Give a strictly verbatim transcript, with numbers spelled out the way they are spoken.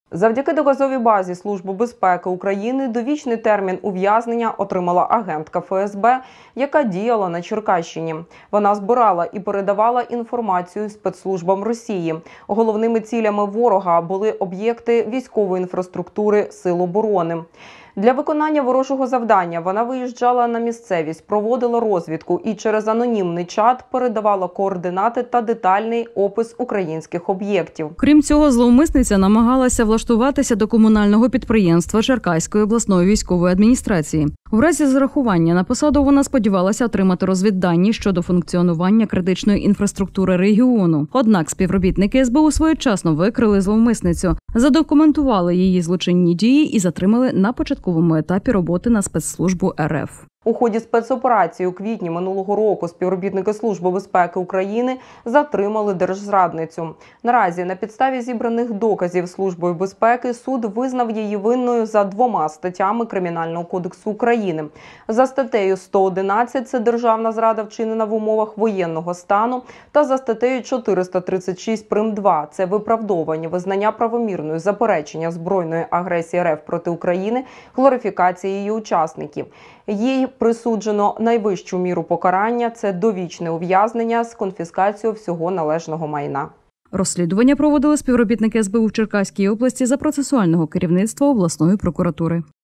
Завдяки доказовій базі Служби безпеки України довічний термін ув'язнення отримала агентка Еф Ес Бе, яка діяла на Черкащині. Вона збирала і передавала інформацію спецслужбам Росії. Головними цілями ворога були об'єкти військової інфраструктури Сил оборони. Для виконання ворожого завдання вона виїжджала на місцевість, проводила розвідку і через анонімний чат передавала координати та детальний опис українських об'єктів. Крім цього, зловмисниця намагалася влаштуватися до комунального підприємства Черкаської обласної військової адміністрації. В разі зарахування на посаду вона сподівалася отримати розвіддані щодо функціонування критичної інфраструктури регіону. Однак співробітники Ес Бе У своєчасно викрили зловмисницю, задокументували її злочинні дії і затримали на початковому етапі роботи на спецслужбу Ер Еф. У ході спецоперації у квітні минулого року співробітники Служби безпеки України затримали держзрадницю. Наразі на підставі зібраних доказів Службою безпеки суд визнав її винною за двома статтями Кримінального кодексу України. За статтею сто одинадцять – це державна зрада, вчинена в умовах воєнного стану, та за статтею чотириста тридцять шість прим. два – це виправдовування, визнання правомірної заперечення збройної агресії Ер Еф проти України, глорифікація її учасників. Їй присуджено найвищу міру покарання – це довічне ув'язнення з конфіскацією всього належного майна. Розслідування проводили співробітники Ес Бе У в Черкаській області за процесуального керівництва обласної прокуратури.